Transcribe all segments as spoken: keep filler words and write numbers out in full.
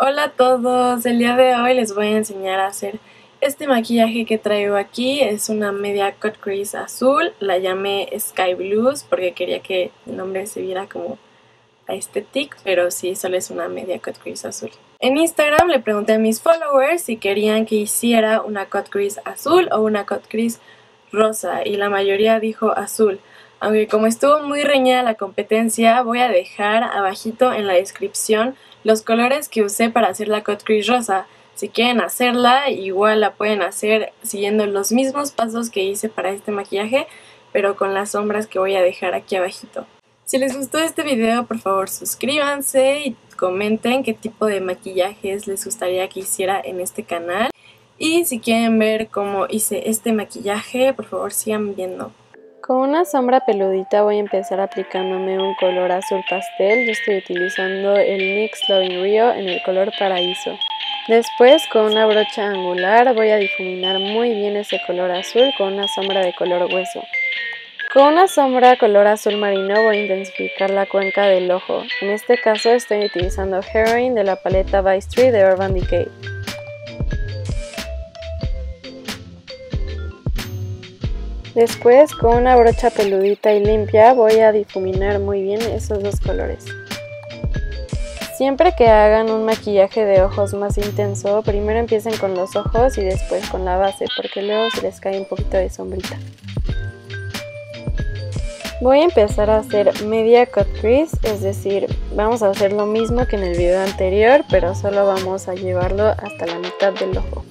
Hola a todos, el día de hoy les voy a enseñar a hacer este maquillaje que traigo aquí. Es una media cut crease azul, la llamé Sky Blues porque quería que el nombre se viera como aesthetic, pero sí, solo es una media cut crease azul. En Instagram le pregunté a mis followers si querían que hiciera una cut crease azul o una cut crease rosa y la mayoría dijo azul. Aunque como estuvo muy reñida la competencia, voy a dejar abajito en la descripción los colores que usé para hacer la cut crease rosa. Si quieren hacerla, igual la pueden hacer siguiendo los mismos pasos que hice para este maquillaje, pero con las sombras que voy a dejar aquí abajito. Si les gustó este video, por favor suscríbanse y comenten qué tipo de maquillajes les gustaría que hiciera en este canal. Y si quieren ver cómo hice este maquillaje, por favor sigan viendo. Con una sombra peludita voy a empezar aplicándome un color azul pastel. Yo estoy utilizando el N Y X Loving Rio en el color Paraíso. Después, con una brocha angular voy a difuminar muy bien ese color azul con una sombra de color hueso. Con una sombra color azul marino voy a intensificar la cuenca del ojo. En este caso estoy utilizando Heroine de la paleta Vice tres de Urban Decay. Después, con una brocha peludita y limpia, voy a difuminar muy bien esos dos colores. Siempre que hagan un maquillaje de ojos más intenso, primero empiecen con los ojos y después con la base, porque luego se les cae un poquito de sombrita. Voy a empezar a hacer media cut crease, es decir, vamos a hacer lo mismo que en el video anterior, pero solo vamos a llevarlo hasta la mitad del ojo.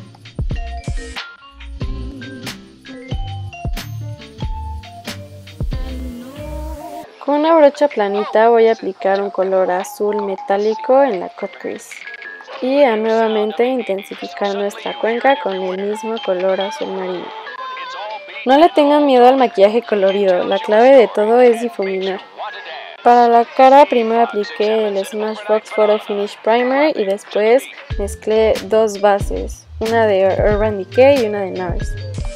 Con una brocha planita voy a aplicar un color azul metálico en la cut crease y a nuevamente intensificar nuestra cuenca con el mismo color azul marino. No le tengan miedo al maquillaje colorido, la clave de todo es difuminar. Para la cara primero apliqué el Smashbox Photo Finish Primer y después mezclé dos bases, una de Urban Decay y una de NARS.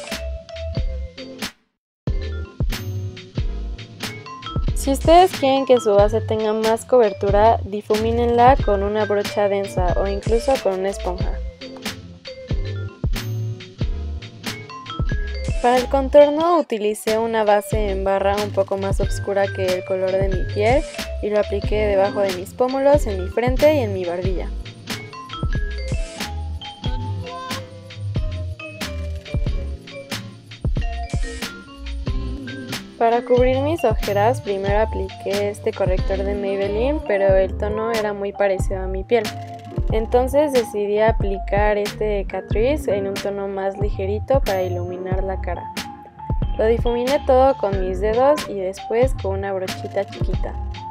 Si ustedes quieren que su base tenga más cobertura, difumínenla con una brocha densa o incluso con una esponja. Para el contorno utilicé una base en barra un poco más oscura que el color de mi piel y lo apliqué debajo de mis pómulos, en mi frente y en mi barbilla. Para cubrir mis ojeras, primero apliqué este corrector de Maybelline, pero el tono era muy parecido a mi piel. Entonces decidí aplicar este de Catrice en un tono más ligerito para iluminar la cara. Lo difuminé todo con mis dedos y después con una brochita chiquita.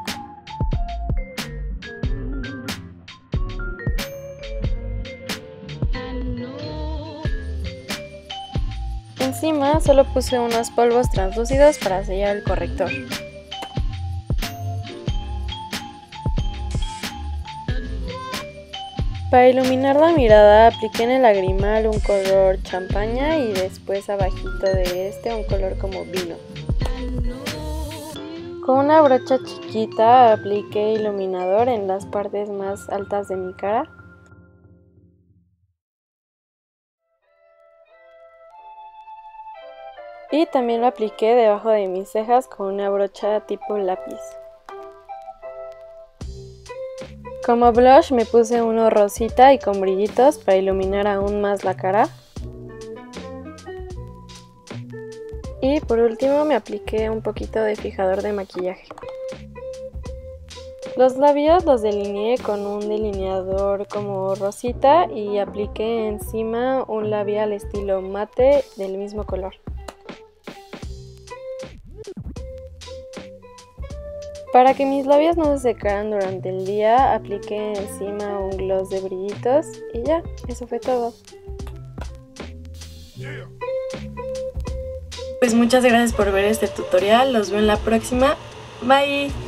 Encima solo puse unos polvos translúcidos para sellar el corrector. Para iluminar la mirada apliqué en el lagrimal un color champaña y después abajito de este un color como vino. Con una brocha chiquita apliqué iluminador en las partes más altas de mi cara. Y también lo apliqué debajo de mis cejas con una brocha tipo lápiz. Como blush me puse uno rosita y con brillitos para iluminar aún más la cara. Y por último me apliqué un poquito de fijador de maquillaje. Los labios los delineé con un delineador como rosita y apliqué encima un labial estilo mate del mismo color. Para que mis labios no se secaran durante el día, apliqué encima un gloss de brillitos y ya, eso fue todo. Pues muchas gracias por ver este tutorial, los veo en la próxima, bye.